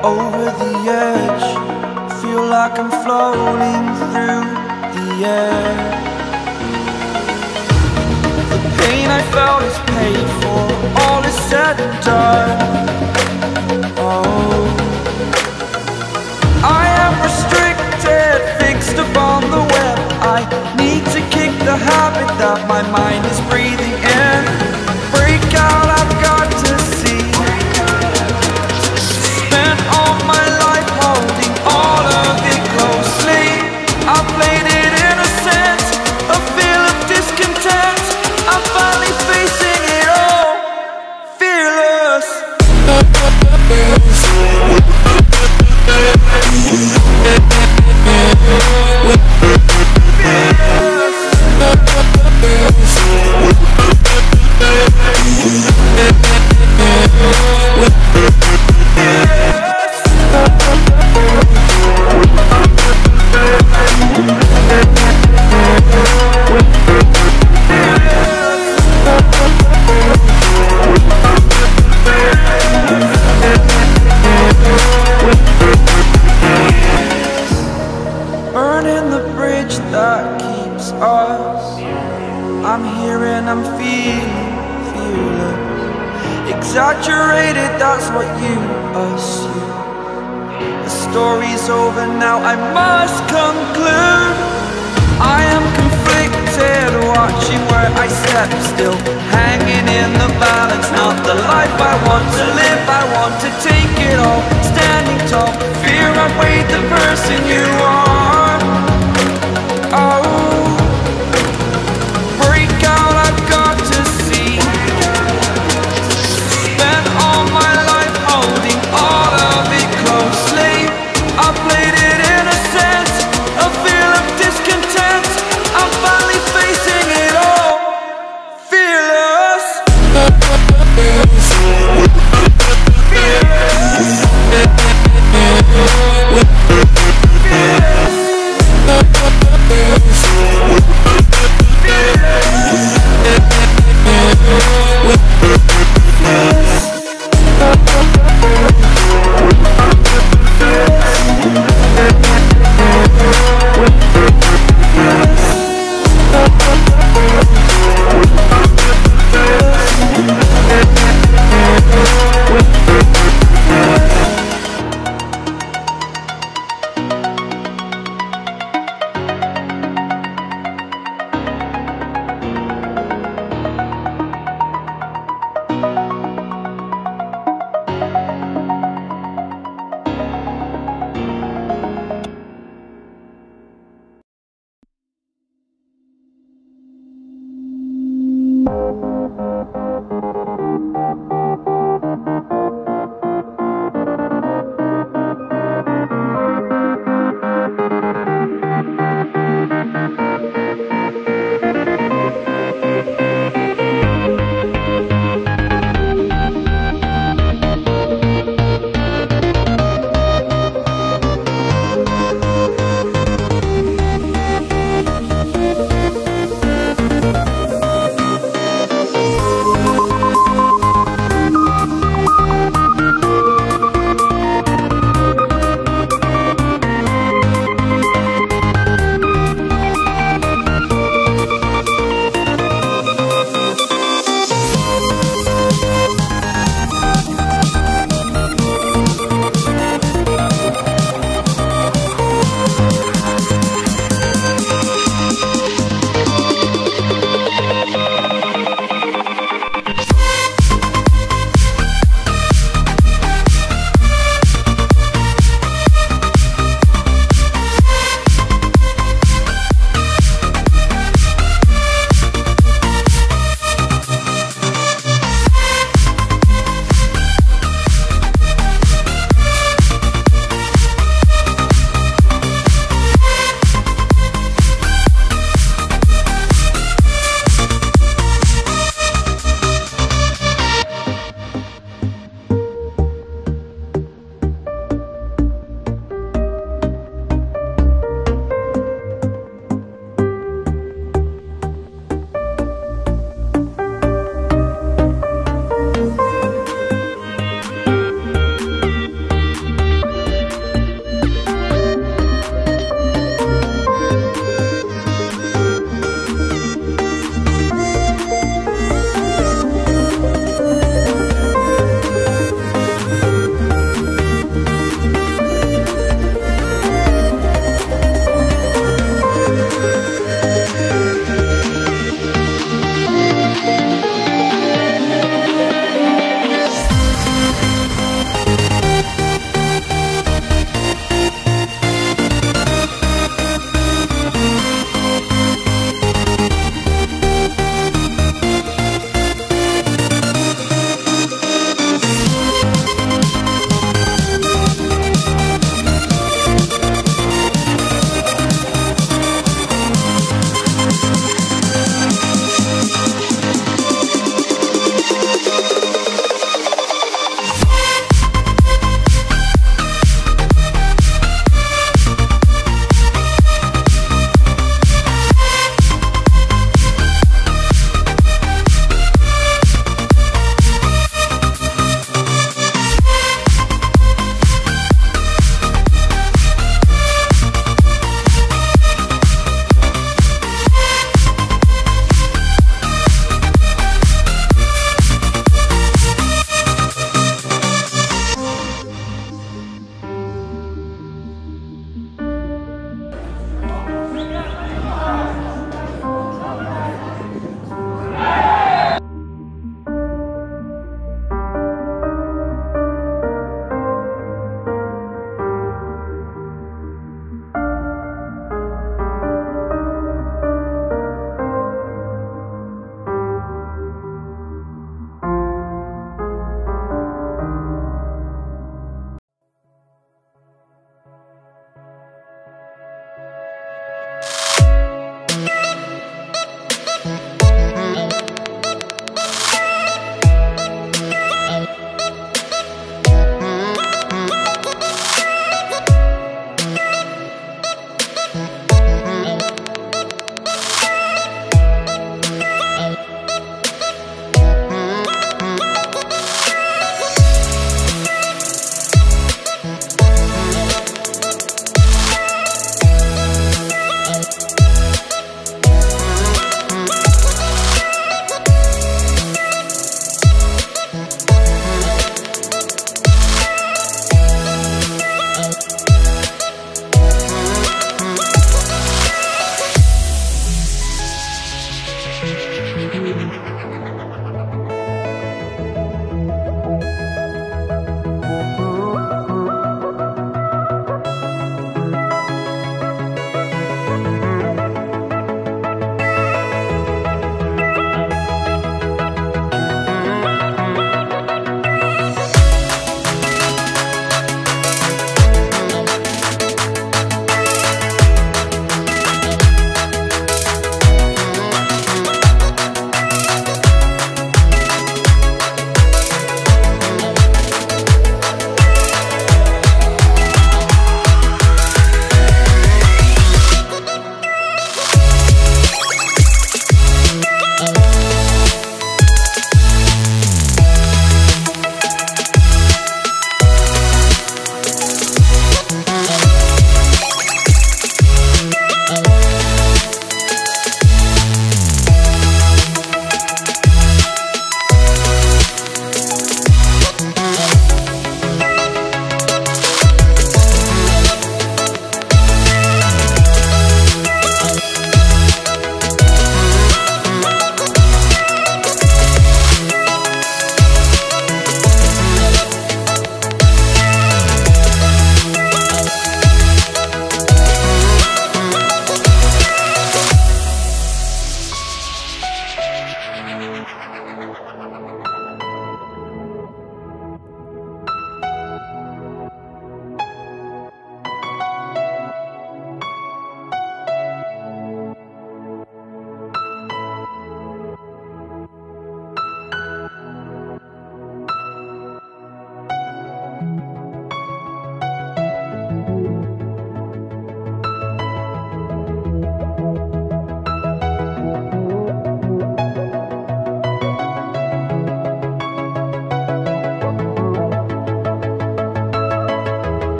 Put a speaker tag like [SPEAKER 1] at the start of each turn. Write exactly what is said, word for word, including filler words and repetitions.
[SPEAKER 1] over the edge. Feel like I'm floating through the air. The pain I felt is paid for, all is said and done. Oh, I am restricted, fixed upon the web. I need to kick the habit that my mind is breathing in. Break out, I've got to see. Spent all my life holding all of it closely. I played it innocent, a feel of discontent. I'm finally facing it all, fearless. Burning the bridge that keeps us. I'm here and I'm feeling fearless. Exaggerated, that's what you assume. The story's over now, I must conclude. I am conflicted, watching where I step still, hanging in the balance. Not the life I want to live, I want to take it all. Standing tall, fear I weighed the person you are.